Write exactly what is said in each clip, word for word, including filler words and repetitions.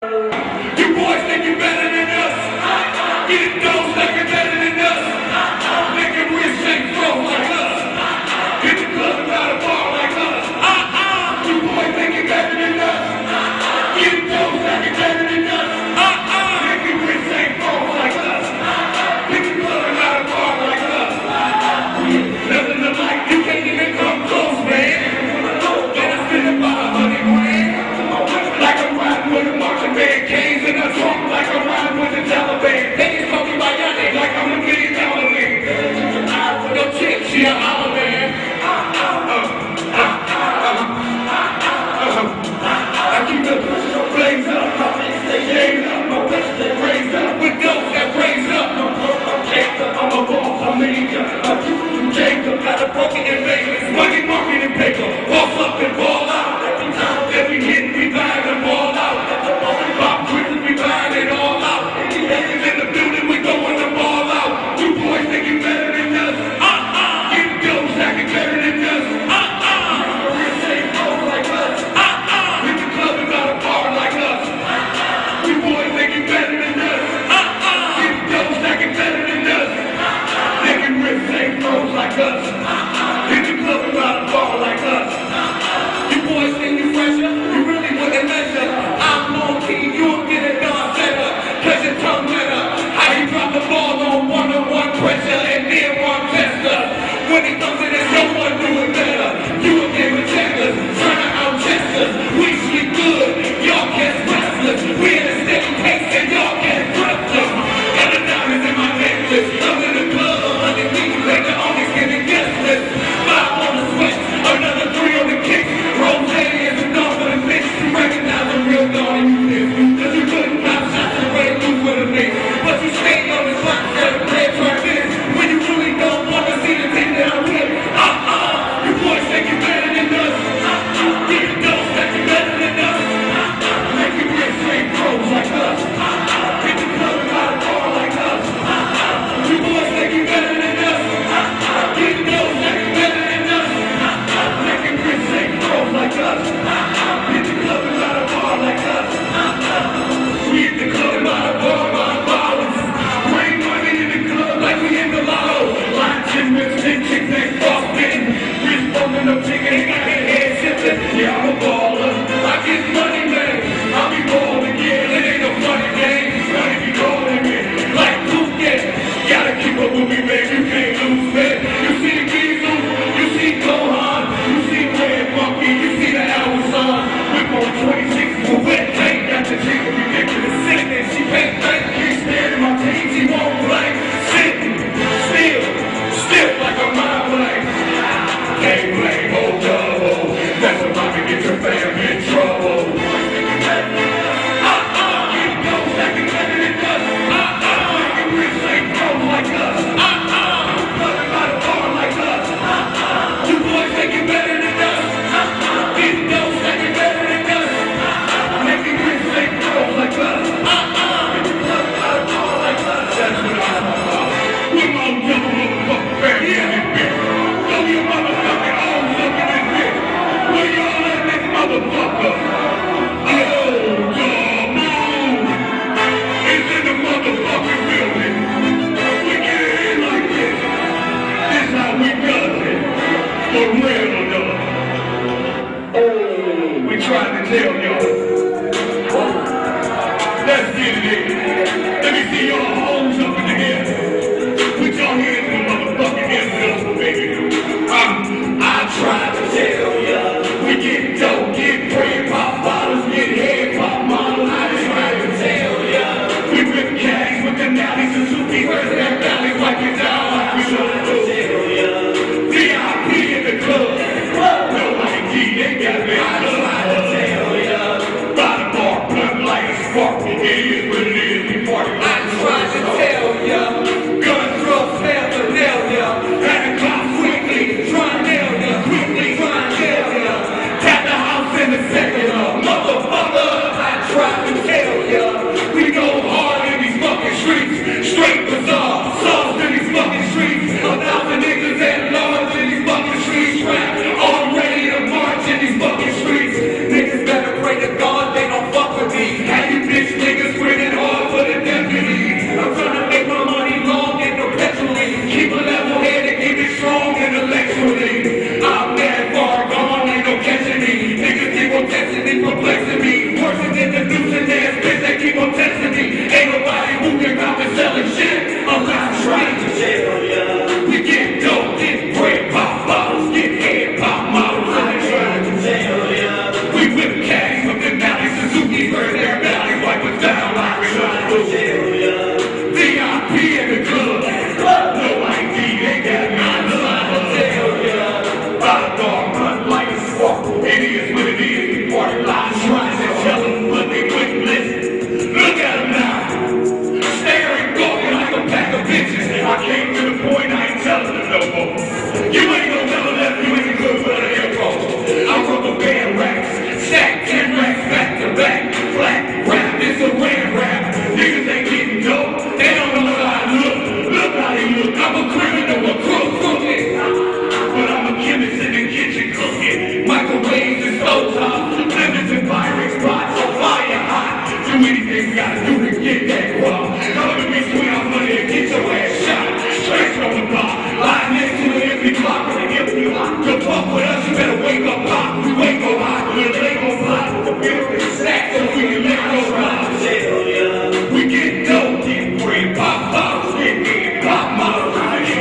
You boys think you better than us? Get those think you're better than us. Making rich ain't flow like us. Hit the club and got a bar like us. You boys think you're better than us? Get those think you're better than us. Making rich ain't flow like us. Hit the club and got a bar like us. Nothing alike, you can't even come close, man. Then I spend about a hundred grand. Like I'm riding with a marching band, canes in a trunk like I'm riding with the Taliban. They just call me Bayani like I'm a million dollar man. Your chick, she a holler man. I keep the pushing flames up, my face stay games up, my wish they raise up, with those that raise up. I'm a boss, I'm a ninja, I'm a Jacob, got a broken in Vegas, money market and paper, boss up and ball out. Every hit we buy them all out. Pop quickly we buy it all out. In the building we going them all out. You boys think you better than us? Uh-uh. Get those that get better than us. Uh-uh. Real safe flow like us. Uh-uh. Hit the club and got a bar like us. You boys think you better than us? Uh-uh. Get those that get better than us. They can rip safe flows like us. Hit the club and got a bar like us. You boys think you fresher? You really wouldn't measure. I'm on key, you'll get it done better. Cause your tongue better. How you drop the ball on one-on-one pressure and then one tester. When he comes in and no one do it better. You a game of checkers, trying to out-chest us. We sleep good, y'all get restless. We in a steady pace and y'all get breathless. Got the diamonds in my necklace. I'm in the club, underneath, like the only getting guest list. Five on the switch, another three on the kick. Rose is a dog for the bitch. You recognize a real dog and you live. Cause you couldn't pop shots and ready to lose with a mix. But you stayed on the clock for the play like this. When you really don't want to see the thing that I'm with. Uh-uh. You boys think you better than us. Uh-uh. You don't think you better than us. Uh-uh. Make you real straight pros like us. Uh-uh. Hit the club and got a bar like us. Uh-uh. You boys think you better than us. Uh-uh. You don't think you better than us. Uh-uh. Make you real straight pros like us. Hit the club and got a bar like us. We hit the club and got a bar by dollars. Bring money in the club like we in the lotto. Watching with ten chicks ain't frosting. Rich bumping up chicken, ain't got their head shifting. Yeah, I'm a baller. I get money, man. I'll be balling, yeah. It ain't no funny game. Funny be calling me. Like Phuket. Gotta keep up with me, man. You can't lose, man. You see the Diesel, you see Gohan, you see Red Monkey, you see the Amazon. Whip on twenty-six with wet paint. Got the chick ridiculous sickness. She paint paint. Keep staring at my team. She won't play. Sitting, still, still like a mind play. Can't play, hold double. That's about to get your fam in trouble. Uh-uh. Get those that can better than us. Uh-uh. Making rich ain't flow like us. Uh-uh. Nothing about a bar like us. Uh-uh. You boys think you better than us. Uh-uh. Get those that can better than us. Uh-uh. Making rich ain't flow like us. Uh-uh. Nothing about a bar like us. That's what I'm talking about. We gon' jump a motherfucking family in this bitch. Throw your motherfucking arms up in this bitch. Where y'all at this motherfucker? Oh, dog, move. It's in the motherfucking building. We get it in like this. This how we does it. For real or not. Oh, we trying to tell y'all. Let's get it in. Let me see y'all hoes up in the air. Put your hands in the motherfucking envelope, baby. Um, I tried to tell ya. We get dope, get bread, pop bottles, get head, pop models. I tried to tell ya. We rip caddies with the nallies and Suzuki. Where's that valley? Wipe it down like we should tell ya. V I P in the club. No I D, they got me. I tried to tell ya. By the bar, blunt like a spark. It is what it is, we party. I tried to tell ya. Gun throw, fail to nail ya. Had to clock quickly, try and nail ya. Quickly, try and nail ya. Tap the house in the second of motherfucker. I tried to tell ya. We go hard in these fucking streets. Straight bizarre, sauce in these fucking streets. A thousand niggas and lords in these fucking streets. Rap, all ready to march in these fucking streets. Niggas better pray to God they don't fuck with me. How you bitch goes down like a shot. V I P in the club. No I D, they got me on the line. By the dog, run like a swamp. It is what it is. We party live, trying to tell them, but they wouldn't listen. Look at them now. Staring, gawking like a pack of bitches. I came to the point, I ain't telling them no more. You ain't gonna never left, you ain't good for the hero. I rubber band racks, stack ten racks back to back. Flat rap, it's a red rap. Niggas ain't getting dope, they don't know how I look. Look how they look, I'm a criminal, a crook, crooked. But I'm a chemist in the kitchen cooking. Microwaves and stove tops, lemons and pirate spots, on fire hot. Do anything we gotta do to get that raw. Come in between our money and get your ass shot. Straight from the block, lie next to an empty clock with an empty lock. To fuck with us, you better wake up hot. We wake up hot, we'll lay on block. The building stack so we can let go rock. We get dope, get free, pop bottles, get in, pop models.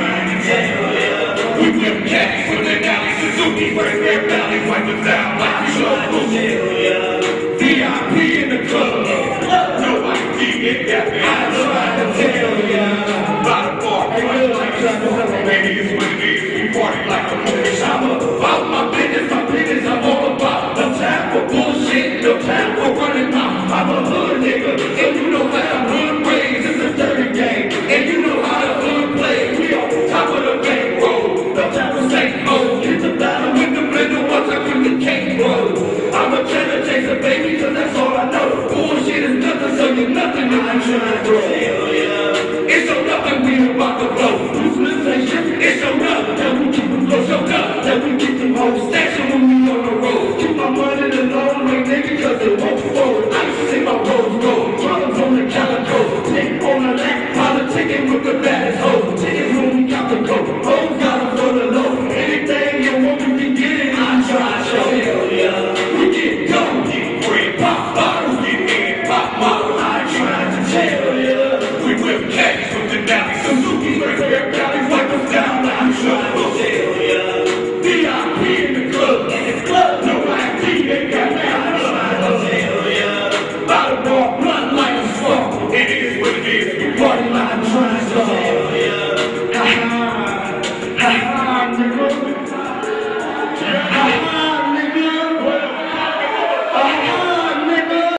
We whip cats with the Nally Suzuki, break their belly, wipe us down like we love V I P in the club, no I D, it got me. I try to tell ya, by the bar, baby, it's what it is. We party like a movie. I'm about my business, my business. I'm all about no time for bullshit, no time for running mouth. I'm a hood nigga, and you know how hood raised. It's a dirty game, and you know how the hood plays. We on top of the bankroll, no time for Saint Mo. Hit the battle with the blender once I put the cake roll. I'm a treasure chaser, baby, cause that's all I know. Bullshit is nothing, so you're nothing if I'm trying to grow. It's so nothing, we about to blow. Utilization, it's so nothing, that we keep them close, so nothing, that we keep them whole station when we on the road. Keep my money the long way, nigga, cause it won't forward. I used to see my rose gold, brothers on the calico, tick on the lap, politicking with the baddest hoes. Tickets when we got the coke, hoes got them for the low. Anything you want, you can get it, I try to show you. We get dope, get free, pop bottles, get in, pop models. I try to tell ya. We whip cats with the Nally Suzuki, break their bellies, wipe us down like we try to tell ya. V I P in the club, in the club, no I D, they got me. I try to tell ya. By the bar, blunt like a swamp. It is what it is. We party like I'm trying to tell ya. Ha ha ha.